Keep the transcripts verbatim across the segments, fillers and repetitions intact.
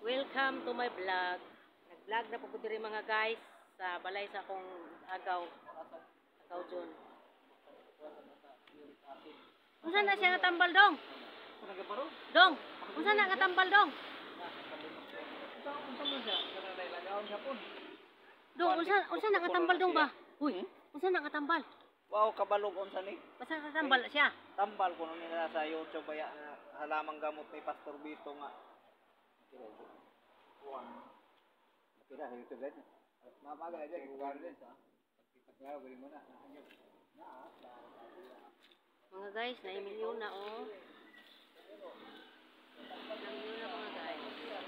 Welcome to my vlog. Nag-vlog na po diri mga guys sa balay sa akong agaw. Agaw John. Unsa na siya nga tambal dong? Dong, unsa na nga tambal dong? Dong, unsa unsa na nga tambal dong ba? Uy, unsa na nga tambal? Wow, kabalog unsa ni? Basta sa tambal siya. Tambal ko nung nila sa YouTube baya na halamang gamot ni Pastor Bito nga. Kuan. Kira YouTube din. Mamaga aja kuan din sa. Pagkakaya bali mo na. Mga guys, na milyon na oh. Milyon na mga guys.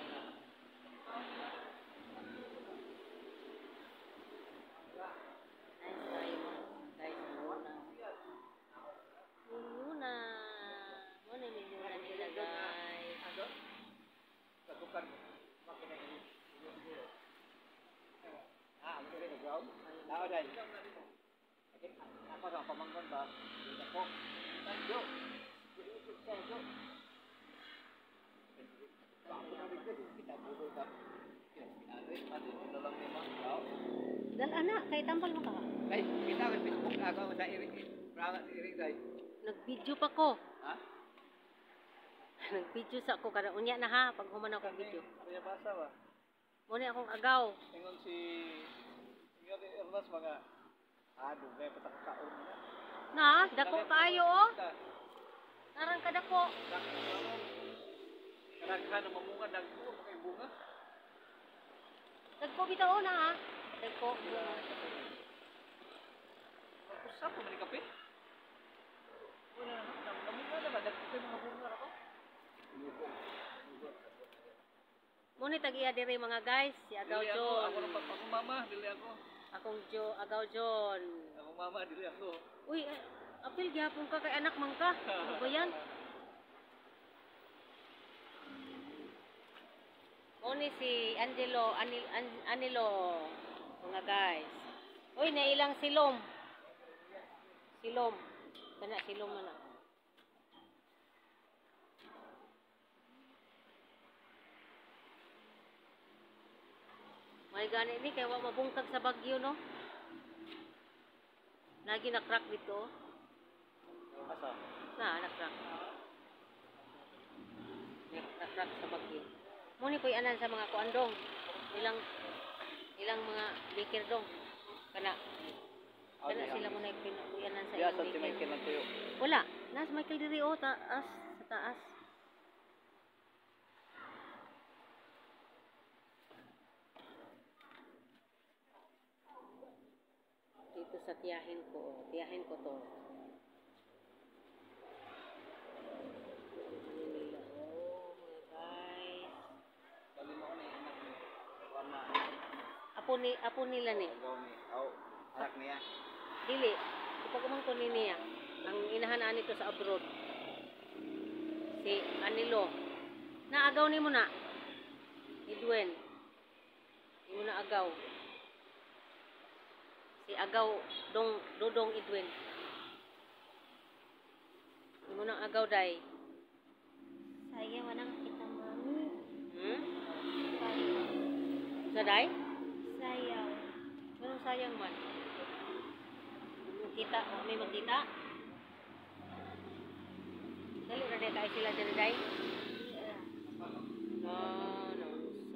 Tao dai. Apa sa pamanggon ba? Ako. Tanjo. Tanjo. Kita bugo ta. Ano ano dalam memang tao. Dal anak kay tambal mo ka. Kay kita sa Facebook ako sa iring. Prangat iring dai. Nag-video pa ko. Ha? Nag-video sa ako kada unya na ha pag human ako video. Kaya basa ba? Mo ni akong agaw. Ingon si Ingon si Ernas mga ado kay patakkaon na. Na, dako kayo oh. Narang kadako. Kadaghan na mamunga dagko kay bunga. Dagko bitaw na ha. Dagko. Usap ko man kape. Wala na namunga na ba dagko kay mga bunga ra ko? Muni tag-iya diri mga guys, si Agaw Dili John. Ako, ako nang ako mama, dili ako. Akong Jo, Agaw John. Ako mama, dili ako. Uy, eh, apil gyapon ka kay anak man ka. Ano ba yan? Muni si Angelo, Anil, An, Anilo, mga guys. Uy, nailang silom. Silom. Kana silom man na. May gani ni kay wa mabungkag sa bagyo no. Lagi na crack dito. Asa? Na, na crack. Na crack sa bagyo. Muni poy anan sa mga kuandong. Ilang ilang mga bikir dong. Kana. Kana sila mo na pinakuyanan sa ilang ilang bikir. Michael ng tuyo. Wala. Nas Michael diri o taas sa taas. Dito sa tiyahin ko, tiyahin ko to. Nila, oh mga guys. Dali mo ko na anak ni. Wala. Apo ni, apo nila ni. Agaw ni. Aw, anak niya. Dili, ipagumang to ni niya. Ang inahanaan nito sa abroad. Si Anilo. Naagaw ni mo na. Edwin. Di mo na agaw. Si Agaw dong Dodong Edwin. Di mo nang agaw day. Sayang wala kita mami. Hmm? Sayang. Sa day? Sayang. Anong sayang man? Kita, may magkita? Dali na day kayo sila dyan day? No, no, so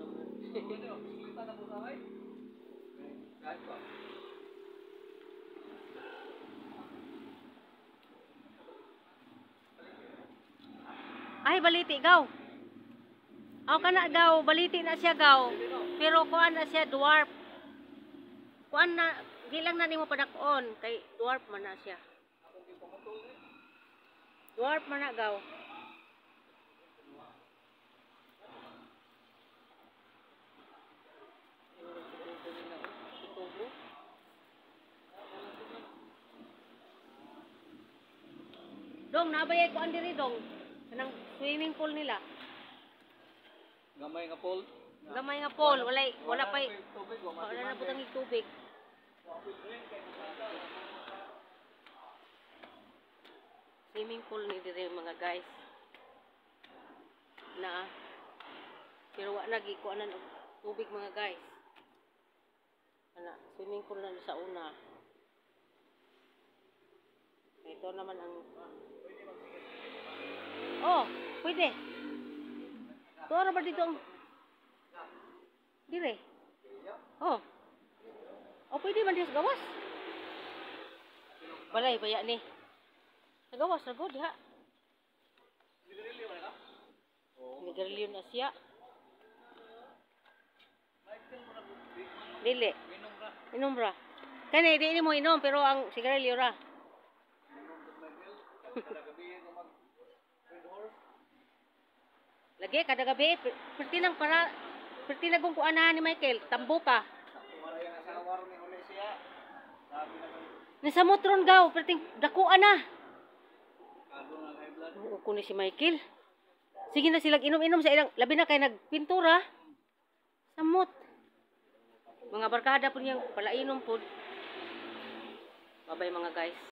ay, baliti gaw. Aw kana gaw, baliti na siya gaw. Pero kuan na siya dwarf. Kuan na gilang na nimo padakon kay dwarf man na siya. Dwarf man na gaw. Dong, nabayay ko andiri dong. Kanang swimming pool nila. Gamay nga pool. Gamay nga pool, wala wala pa Tubig wa wala na butang tubig. Swimming pool ni dire mga guys. Na pero wa wa na gikuanan og tubig mga guys. Ana, swimming pool na sa una. Ito naman ang Oh, pwede. Tuwa ba dito ang dire? Oh. Oh, pwede man diha sa gawas. Balay baya ni. Sa gawas ra gud diha. Nigarilyo na siya. Dili. Inom ra. Kani di ni mo inom pero ang sigarilyo ra. Lagi kada gabi perti lang para perti lang kung kuanahan ni Michael, tambo ka. Ni sa motron gaw perti dakuan na. Oo ko ni si Michael. Sige na silang inom-inom sa ilang labi na kay nagpintura. Samot. Mga barkada po niyang palainom po. Babay mga guys.